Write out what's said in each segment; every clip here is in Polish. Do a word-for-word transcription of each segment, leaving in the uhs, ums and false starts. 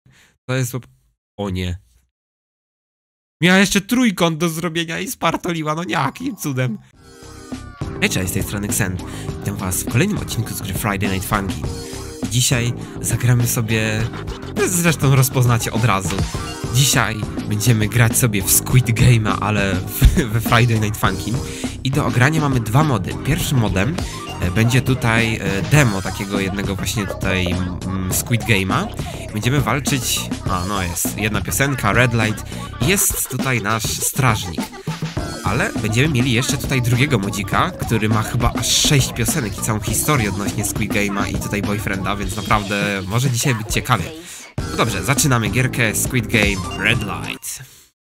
To jest... O nie. Miała jeszcze trójkąt do zrobienia i spartoliła, no jakim cudem. Hej, cześć, z tej strony Xen. Witam was w kolejnym odcinku z gry Friday Night Funkin'. Dzisiaj zagramy sobie... Zresztą rozpoznacie od razu. Dzisiaj będziemy grać sobie w Squid Game'a, ale we Friday Night Funkin'. I do ogrania mamy dwa mody. Pierwszym modem będzie tutaj demo takiego jednego właśnie tutaj mm, Squid Game'a. Będziemy walczyć... A, no jest jedna piosenka, Red Light. Jest tutaj nasz strażnik. Ale będziemy mieli jeszcze tutaj drugiego modzika, który ma chyba aż sześć piosenek i całą historię odnośnie Squid Game'a i tutaj boyfrienda, więc naprawdę może dzisiaj być ciekawie. No dobrze, zaczynamy gierkę Squid Game Red Light.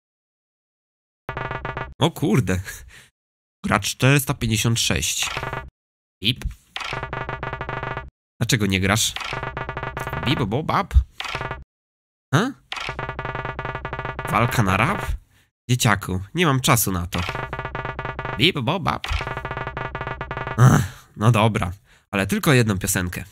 O kurde. Gracz czterysta pięćdziesiąt sześć. Bip. Dlaczego nie grasz? Bip, bo, bab. Ha? Walka na rap? Dzieciaku, nie mam czasu na to. Bip, bo, bab. Ach, no dobra, ale tylko jedną piosenkę.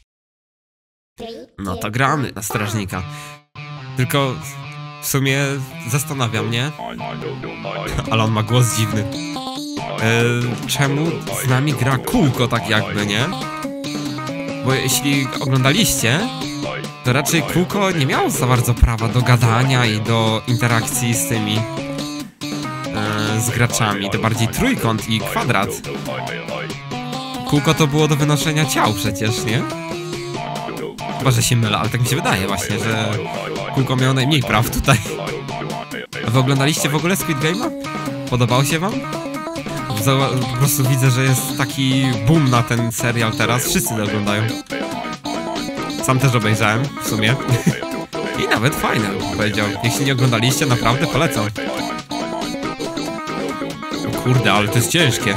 No to gramy na strażnika. Tylko w sumie zastanawia mnie, ale on ma głos dziwny. E, czemu z nami gra kółko tak jakby, nie? Bo jeśli oglądaliście, to raczej kółko nie miało za bardzo prawa do gadania i do interakcji z tymi e, z graczami. To bardziej trójkąt i kwadrat. Kółko to było do wynoszenia ciał przecież, nie? Chyba, że się mylę, ale tak mi się wydaje właśnie, że kółko miało najmniej praw tutaj. A wy oglądaliście w ogóle Squid Game'a? Podobało się wam? Po prostu widzę, że jest taki boom na ten serial teraz. Wszyscy to oglądają. Sam też obejrzałem, w sumie. I nawet fajne, bym powiedział. Jeśli nie oglądaliście, naprawdę polecam. O kurde, ale to jest ciężkie.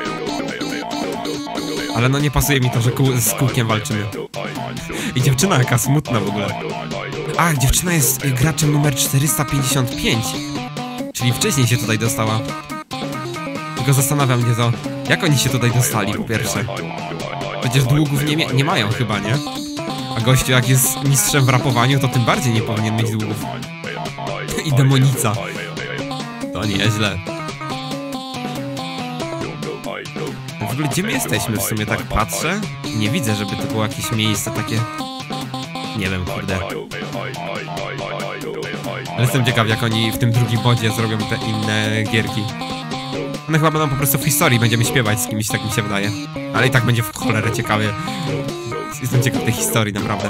Ale no nie pasuje mi to, że kół z kółkiem walczymy. I dziewczyna jaka smutna w ogóle. A, dziewczyna jest graczem numer czterysta pięćdziesiąt pięć. Czyli wcześniej się tutaj dostała. Tylko zastanawia mnie to, jak oni się tutaj dostali, po pierwsze. Przecież długów nie, nie mają chyba, nie? A gościu jak jest mistrzem w rapowaniu, to tym bardziej nie powinien mieć długów. I demonica. To nieźle. W ogóle gdzie my jesteśmy w sumie, tak patrzę? Nie widzę, żeby to było jakieś miejsce takie... Nie wiem, kurde. Ale jestem ciekaw, jak oni w tym drugim modzie zrobią te inne gierki. One chyba będą po prostu w historii, będziemy śpiewać z kimś, tak mi się wydaje. Ale i tak będzie w cholerę ciekawie. Jestem ciekaw tej historii, naprawdę.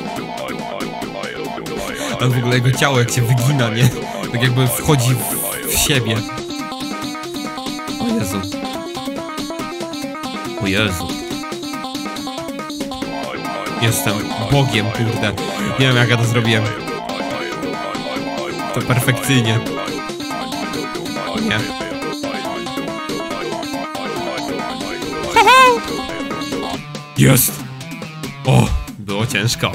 Ale w ogóle jego ciało jak się wygina, nie? Tak jakby wchodzi w, w siebie. O Jezu. O Jezu. Jestem Bogiem, kurde. Nie wiem, jak ja to zrobiłem. To perfekcyjnie. Nie. Jest! O, było ciężko.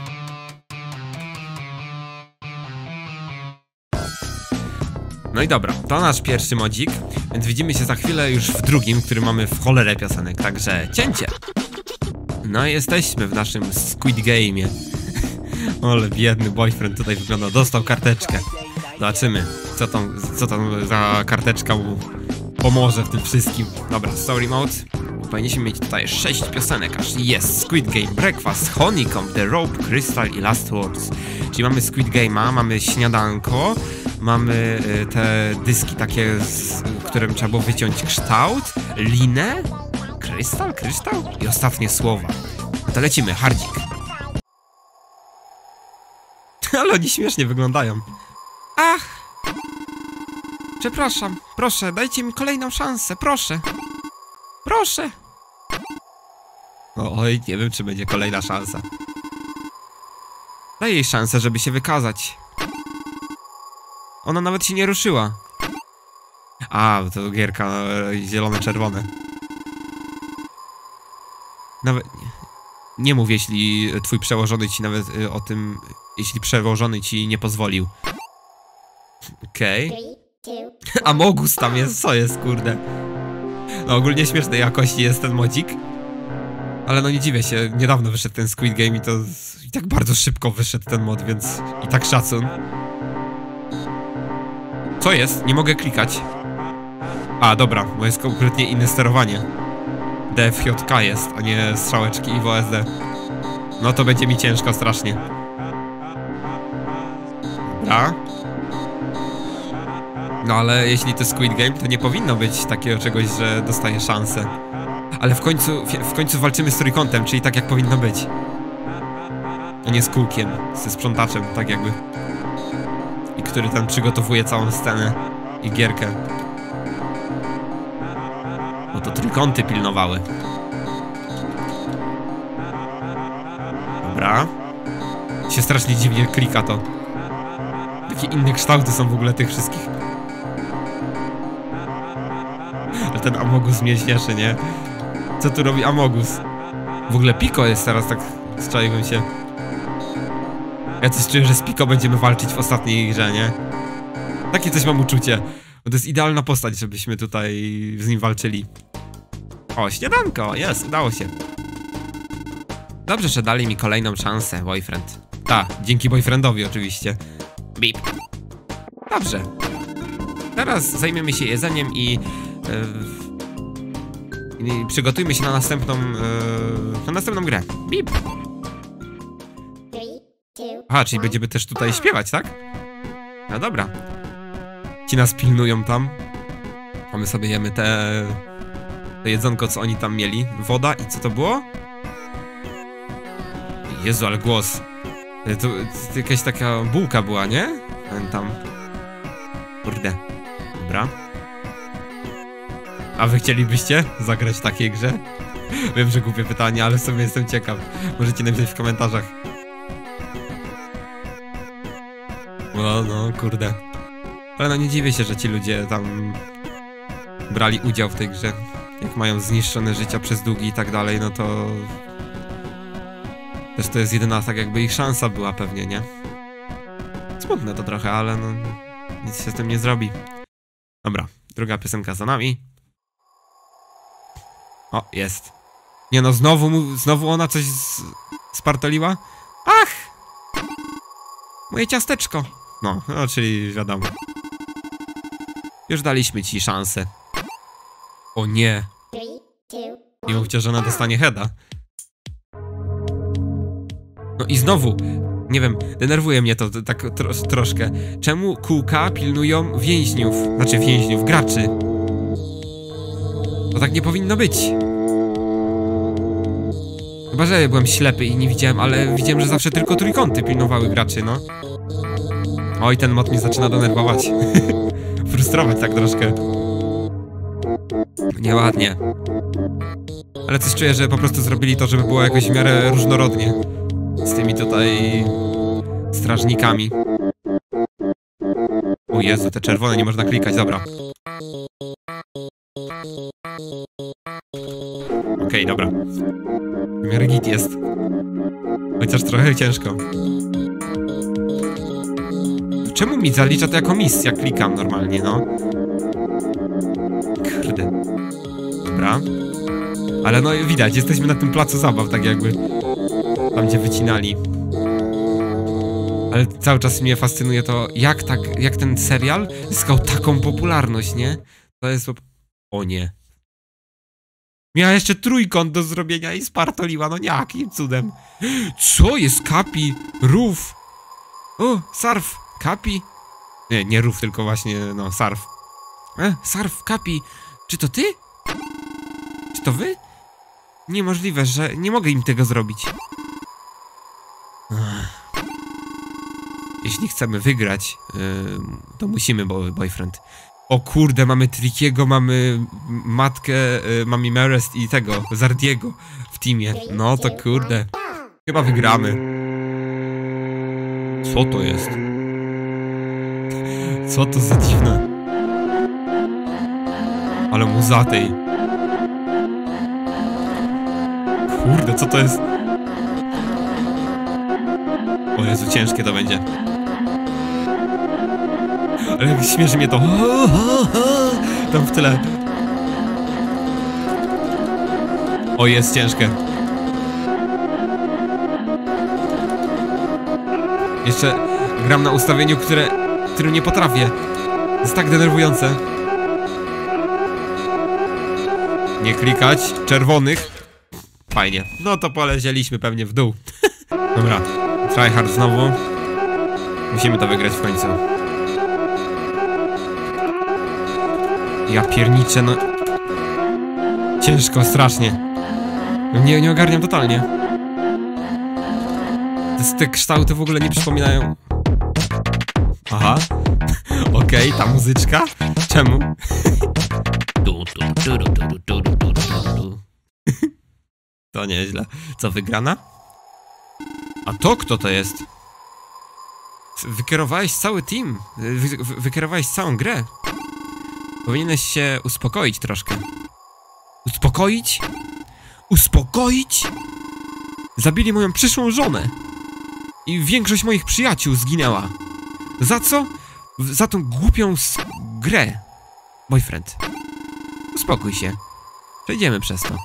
No i dobra, to nasz pierwszy modzik, więc widzimy się za chwilę już w drugim, który mamy w cholerę piosenek, także cięcie! No i jesteśmy w naszym Squid Game'ie. Ale biedny boyfriend tutaj wygląda, dostał karteczkę. Zobaczymy, co tam, co tam za karteczka mu pomoże w tym wszystkim. Dobra, story mode. Powinniśmy mieć tutaj sześć piosenek, aż jest Squid Game, Breakfast, Honeycomb, The Rope, Crystal i Last Words. Czyli mamy Squid Game'a, mamy śniadanko, mamy y, te dyski takie, z którym trzeba było wyciąć kształt, linę, krystal, kryształ i ostatnie słowa. No to lecimy, hardzik. Ale oni śmiesznie wyglądają. Ach! Przepraszam, proszę, dajcie mi kolejną szansę, proszę. Proszę! Oj, nie wiem, czy będzie kolejna szansa. Daj jej szansę, żeby się wykazać. Ona nawet się nie ruszyła. A, to gierka e, zielone-czerwone. Nawet... Nie, nie mów, jeśli twój przełożony ci nawet e, o tym... Jeśli przełożony ci nie pozwolił. Okej. Okay. Amogus tam jest, co jest, kurde? No ogólnie śmiesznej jakości jest ten modzik. Ale no nie dziwię się, niedawno wyszedł ten Squid Game i to i tak bardzo szybko wyszedł ten mod, więc i tak szacun. Co jest? Nie mogę klikać. A, dobra, bo jest kompletnie inne sterowanie. D F J K jest, a nie strzałeczki i W S D. No to będzie mi ciężko strasznie. Dobra. No ale jeśli to Squid Game, to nie powinno być takiego czegoś, że dostaję szansę. Ale w końcu, w końcu walczymy z trójkątem, czyli tak jak powinno być. A nie z kółkiem, ze sprzątaczem, tak jakby. I który tam przygotowuje całą scenę i gierkę. Bo to trójkąty pilnowały. Dobra. Się strasznie dziwnie klika to. Takie inne kształty są w ogóle tych wszystkich. Ale ten Amogus mnie śmieszy, nie? Co tu robi Amogus? W ogóle Pico jest teraz, tak strzeliłem się. Ja coś czuję, że z Pico będziemy walczyć w ostatniej grze, nie? Takie coś mam uczucie. Bo to jest idealna postać, żebyśmy tutaj z nim walczyli. O, śniadanko, jest, udało się. Dobrze, że dali mi kolejną szansę, boyfriend. Tak, dzięki boyfriendowi oczywiście. Bip. Dobrze. Teraz zajmiemy się jedzeniem i... Yy, i przygotujmy się na następną... Yy, na następną grę. Bip. Aha, czyli będziemy też tutaj śpiewać, tak? No dobra. Ci nas pilnują tam. A my sobie jemy te... To jedzonko, co oni tam mieli. Woda i co to było? Jezu, ale głos. To, to jakaś taka bułka była, nie? Tam. Kurde. Dobra. A wy chcielibyście zagrać w takiej grze? Wiem, że głupie pytanie, ale w sumie jestem ciekaw. Możecie napisać w komentarzach. No, no, kurde. Ale no nie dziwię się, że ci ludzie tam brali udział w tej grze. Jak mają zniszczone życia przez długi i tak dalej, no to... Też to jest jedyna tak jakby ich szansa była pewnie, nie? Smutne to trochę, ale no... Nic się z tym nie zrobi. Dobra, druga piosenka za nami. O, jest. Nie no, znowu, mu, znowu ona coś z, spartoliła? Ach! Moje ciasteczko. No, no, czyli wiadomo. Już daliśmy ci szansę. O nie. Nie mówcie, że ona dostanie heada. No i znowu, nie wiem, denerwuje mnie to tak tro troszkę. Czemu kółka pilnują więźniów? Znaczy więźniów, graczy. To tak nie powinno być. Chyba, że ja byłem ślepy i nie widziałem, ale widziałem, że zawsze tylko trójkąty pilnowały graczy, no. Oj, ten mod mnie zaczyna denerwować. Frustrować tak troszkę. Nieładnie. Ale coś czuję, że po prostu zrobili to, żeby było jakoś w miarę różnorodnie. Z tymi tutaj... strażnikami. O Jezu, te czerwone nie można klikać, dobra. Okej, okay, dobra. W miarę git jest. Chociaż trochę ciężko. Czemu mi zalicza to jako misja? Klikam normalnie, no. Kurde. Dobra. Ale no widać, jesteśmy na tym placu zabaw, tak jakby. Tam, gdzie wycinali. Ale cały czas mnie fascynuje to, jak tak, jak ten serial zyskał taką popularność, nie? To jest... O nie. Miała jeszcze trójkąt do zrobienia i spartoliła, no jakim cudem. Co jest? Kapi? Rów? O, Sarf. Kapi? Nie, nie Rów, tylko właśnie, no, Sarf. E, Sarf, Kapi. Czy to ty? Czy to wy? Niemożliwe, że nie mogę im tego zrobić. Ech. Jeśli chcemy wygrać, yy, to musimy, bo boyfriend. O kurde, mamy Trickiego, mamy matkę, yy, mamy Merest i tego, Zardiego w teamie. No to kurde. Chyba wygramy. Co to jest? Co to za dziwne? Ale muzatej. Kurde, co to jest? O Jezu, ciężkie to będzie. Ale śmieszy mnie to. Tam w tyle. O, jest ciężkie. Jeszcze gram na ustawieniu, które, którym nie potrafię. To jest tak denerwujące. Nie klikać czerwonych. Fajnie. No to polecieliśmy pewnie w dół. Dobra. Tryhard znowu. Musimy to wygrać w końcu. Ja pierniczę, no... Ciężko, strasznie. Nie, nie ogarniam totalnie. Te, te kształty w ogóle nie przypominają. Aha. Okej, okay, ta muzyczka. Czemu? To nieźle. Co, wygrana? A to kto to jest? Wykierowałeś cały team. Wy, wy, wykierowałeś całą grę. Powinieneś się uspokoić troszkę. Uspokoić? Uspokoić? Zabili moją przyszłą żonę. I większość moich przyjaciół zginęła. Za co? Za tą głupią grę. Boyfriend. Uspokój się. Przejdziemy przez to.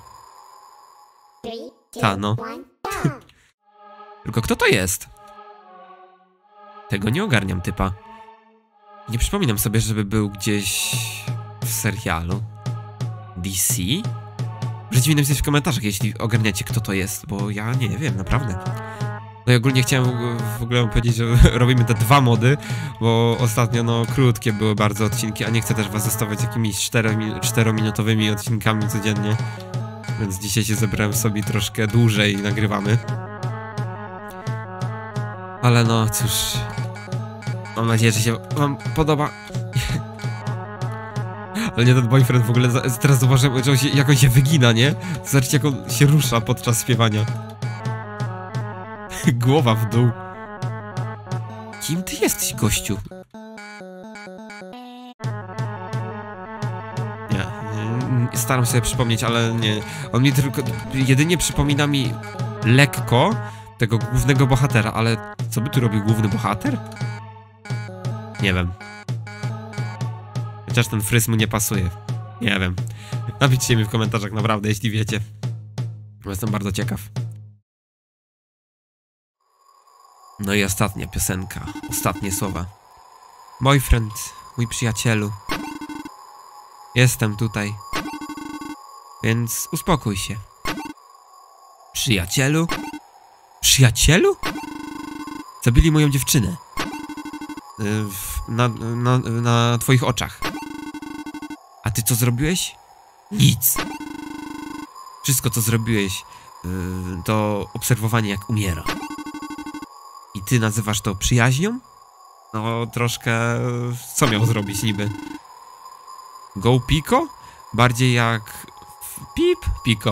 Ta, no. Tylko kto to jest? Tego nie ogarniam, typa. Nie przypominam sobie, żeby był gdzieś w serialu. D C? Możecie mi napisać w komentarzach, jeśli ogarniacie, kto to jest, bo ja nie wiem, naprawdę. No i ogólnie chciałem w ogóle powiedzieć, że robimy te dwa mody, bo ostatnio, no, krótkie były bardzo odcinki, a nie chcę też was zostawiać jakimiś czterominutowymi odcinkami codziennie. Więc dzisiaj się zebrałem sobie troszkę dłużej i nagrywamy. Ale no, cóż... Mam nadzieję, że się wam podoba. Ale nie, ten boyfriend w ogóle, teraz zauważyłem, że on się, jak on się wygina, nie? Zobaczcie, jak on się rusza podczas śpiewania. Głowa w dół. Kim ty jesteś, gościu? Nie, nie, staram się sobie przypomnieć, ale nie. On mi tylko, jedynie przypomina mi lekko tego głównego bohatera, ale co by tu robił główny bohater? Nie wiem. Chociaż ten fryz mu nie pasuje. Nie wiem. Napiszcie mi w komentarzach, naprawdę, jeśli wiecie. Bo jestem bardzo ciekaw. No i ostatnia piosenka. Ostatnie słowa. Boyfriend, mój przyjacielu. Jestem tutaj. Więc uspokój się. Przyjacielu? Przyjacielu? Zabili moją dziewczynę. Na, na, na twoich oczach. A ty co zrobiłeś? Nic. Wszystko co zrobiłeś yy, to obserwowanie jak umiera. I ty nazywasz to przyjaźnią? No troszkę... Co miał zrobić niby? Go Pico? Bardziej jak... Pip Pico.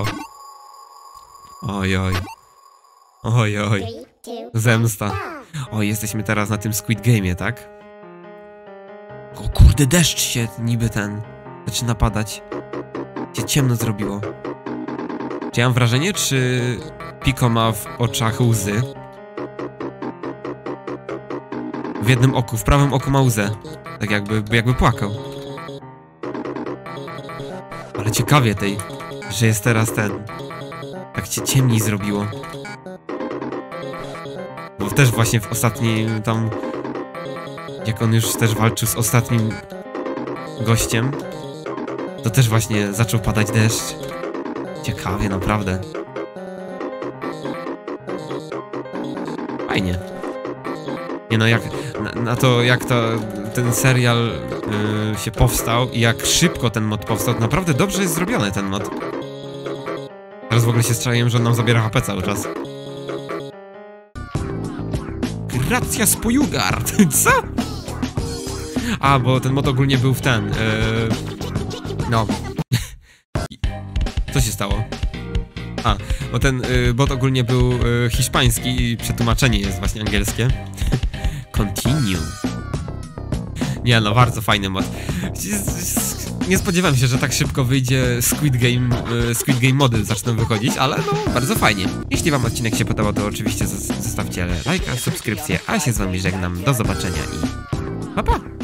Oj oj. Oj oj. Zemsta. O, jesteśmy teraz na tym Squid Game'ie, tak? O kurde, deszcz się niby ten zaczyna padać. Się ciemno zrobiło. Czy ja mam wrażenie, czy Pico ma w oczach łzy? W jednym oku, w prawym oku ma łzę. Tak jakby, jakby płakał. Ale ciekawie tej, że jest teraz ten. Tak się ciemniej zrobiło. Bo też właśnie w ostatnim tam... Jak on już też walczył z ostatnim gościem, to też właśnie zaczął padać deszcz. Ciekawie, naprawdę. Fajnie. Nie no, jak na, na to, jak to ten serial yy, się powstał i jak szybko ten mod powstał, to naprawdę dobrze jest zrobiony ten mod. Teraz w ogóle się strzeliłem, że on nam zabiera H P cały czas. Gracja Spojugard! Co? A, bo ten mod ogólnie był w ten... Yy... No. Co się stało? A, bo ten yy, bot ogólnie był yy, hiszpański i przetłumaczenie jest właśnie angielskie. Continue. Nie no, bardzo fajny mod. Nie spodziewałem się, że tak szybko wyjdzie Squid Game, yy, Squid Game mody zaczną wychodzić, ale no, bardzo fajnie. Jeśli wam odcinek się podobał, to oczywiście zostawcie lajka, subskrypcję, a ja się z wami żegnam. Do zobaczenia i pa pa!